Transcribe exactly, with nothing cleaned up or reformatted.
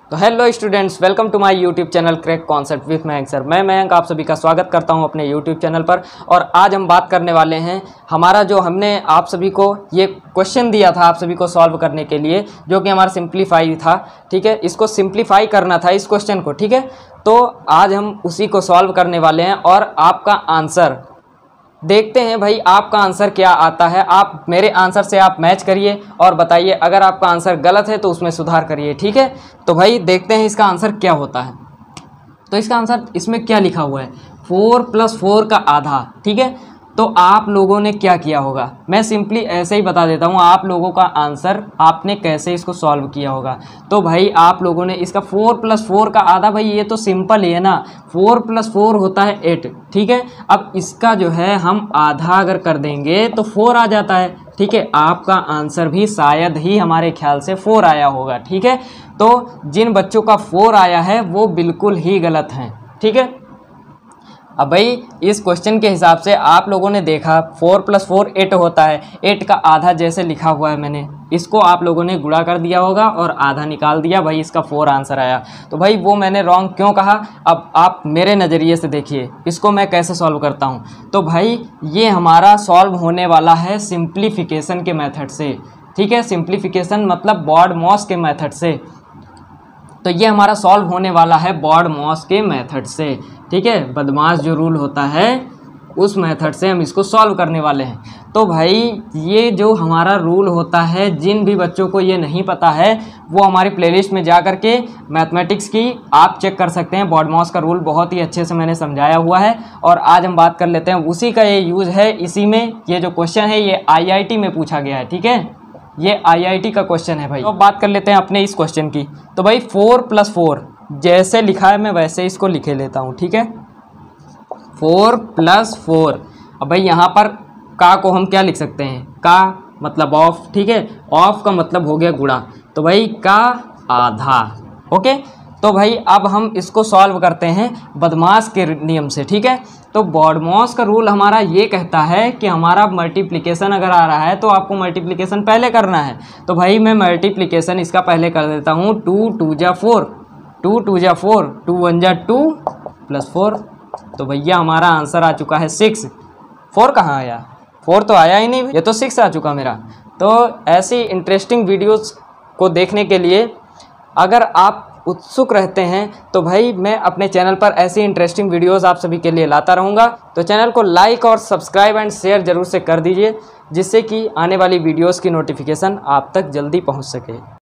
तो hello students, welcome to my YouTube channel crack concept with Mayank sir. मैं मयंक आप सभी का स्वागत करता हूं अपने यूट्यूब चैनल पर। और आज हम बात करने वाले हैं हमारा जो हमने आप सभी को ये क्वेश्चन दिया था आप सभी को सॉल्व करने के लिए, जो कि हमारा सिंप्लीफाई था। ठीक है, इसको सिंप्लीफाई करना था इस क्वेश्चन को। ठीक है, तो आज हम उसी को सॉल्व करने वाले हैं और आपका आंसर देखते हैं भाई आपका आंसर क्या आता है। आप मेरे आंसर से आप मैच करिए और बताइए, अगर आपका आंसर गलत है तो उसमें सुधार करिए। ठीक है, तो भाई देखते हैं इसका आंसर क्या होता है। तो इसका आंसर इसमें क्या लिखा हुआ है, फोर प्लस फोर का आधा। ठीक है, तो आप लोगों ने क्या किया होगा, मैं सिंपली ऐसे ही बता देता हूँ आप लोगों का आंसर आपने कैसे इसको सॉल्व किया होगा। तो भाई आप लोगों ने इसका फोर प्लस फोर का आधा, भाई ये तो सिंपल ही है ना, फोर प्लस फोर होता है एट। ठीक है, अब इसका जो है हम आधा अगर कर देंगे तो फोर आ जाता है। ठीक है, आपका आंसर भी शायद ही हमारे ख्याल से फोर आया होगा। ठीक है, तो जिन बच्चों का फोर आया है वो बिल्कुल ही गलत हैं। ठीक है, अब भाई इस क्वेश्चन के हिसाब से आप लोगों ने देखा फोर प्लस फोर एट होता है, एट का आधा जैसे लिखा हुआ है मैंने, इसको आप लोगों ने गुणा कर दिया होगा और आधा निकाल दिया, भाई इसका फोर आंसर आया। तो भाई वो मैंने रॉन्ग क्यों कहा, अब आप मेरे नज़रिए से देखिए इसको मैं कैसे सॉल्व करता हूँ। तो भाई ये हमारा सॉल्व होने वाला है सिंप्लीफिकेशन के मेथड से। ठीक है, सिंप्लीफिकेशन मतलब बॉड-मॉस के मेथड से। तो ये हमारा सॉल्व होने वाला है बॉड-मॉस के मेथड से। ठीक है, बदमाश जो रूल होता है उस मेथड से हम इसको सॉल्व करने वाले हैं। तो भाई ये जो हमारा रूल होता है, जिन भी बच्चों को ये नहीं पता है वो हमारी प्लेलिस्ट में जा कर के मैथमेटिक्स की आप चेक कर सकते हैं। बॉड-मॉस का रूल बहुत ही अच्छे से मैंने समझाया हुआ है और आज हम बात कर लेते हैं उसी का। ये यूज़ है इसी में, ये जो क्वेश्चन है ये आई आई टी में पूछा गया है। ठीक है, ये आई आई टी का क्वेश्चन है भाई। तो बात कर लेते हैं अपने इस क्वेश्चन की। तो भाई फोर प्लस फोर जैसे लिखा है मैं वैसे इसको लिखे लेता हूँ। ठीक है, फोर प्लस फोर। अब भाई यहाँ पर का को हम क्या लिख सकते हैं, का मतलब ऑफ। ठीक है, ऑफ का मतलब हो गया गुणा, तो भाई का आधा। ओके, तो भाई अब हम इसको सॉल्व करते हैं बदमाश के नियम से। ठीक है, तो बॉड-मॉस का रूल हमारा ये कहता है कि हमारा मल्टीप्लिकेशन अगर आ रहा है तो आपको मल्टीप्लिकेशन पहले करना है। तो भाई मैं मल्टीप्लिकेशन इसका पहले कर देता हूँ। टू टू जा फोर, टू टू जा फोर, टू वन जा टू प्लस फोर। तो भैया हमारा आंसर आ चुका है सिक्स। फोर कहाँ आया, फोर तो आया ही नहीं, ये तो सिक्स आ चुका मेरा। तो ऐसी इंटरेस्टिंग वीडियोस को देखने के लिए अगर आप उत्सुक रहते हैं तो भाई मैं अपने चैनल पर ऐसी इंटरेस्टिंग वीडियोस आप सभी के लिए लाता रहूँगा। तो चैनल को लाइक और सब्सक्राइब एंड शेयर ज़रूर से कर दीजिए, जिससे कि आने वाली वीडियोस की नोटिफिकेशन आप तक जल्दी पहुँच सके।